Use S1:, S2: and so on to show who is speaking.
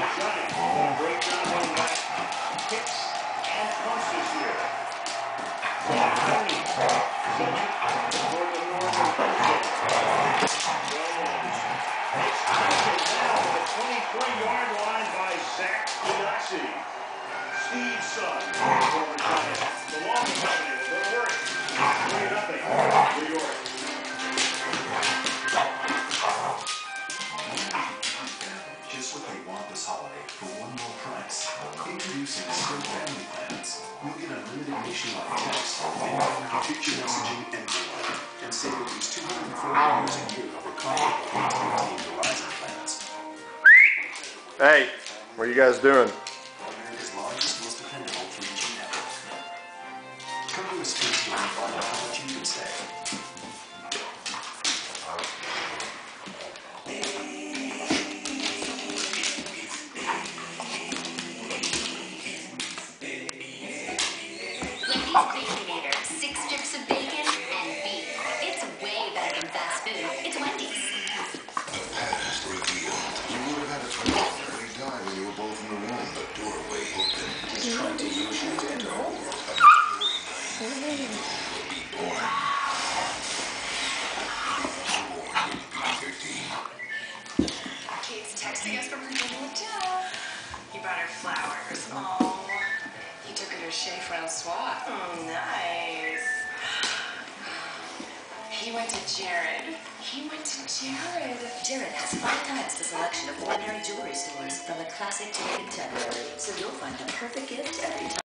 S1: Johnny, great job on that. Kicks and punches here. Tony, toward the northern puncher. It's taken down to the 23-yard line by Zach Buddy. Steve's son, former Giant. The long company will go to work. 3-0, New York.
S2: Just what they want this holiday for one low price. Introducing Spring Family Plans. You'll get unlimited nationwide text, and picture messaging and more. And save at least $240 a year over comparable Verizon plans.
S3: Hey, what are you guys doing?
S2: America's largest, most dependable 3G network. Come to a space store and find out how much you can save.
S4: Baconator, 6 strips of bacon and beef. It's way better than fast food. It's Wendy's.
S5: The past revealed. You would have had a twin brother. He died when you were both in the womb. The doorway opened. He's trying to use you to enter a world of mystery. Evil will be born. Born will be 13.
S6: Kate's texting us from her little hotel. He brought her flowers. Oh. He took her to Chez Francois. Oh, nice. He went to Jared.
S4: Jared has 5 times the selection of ordinary jewelry stores, from the classic to the contemporary, so you'll find the perfect gift every time.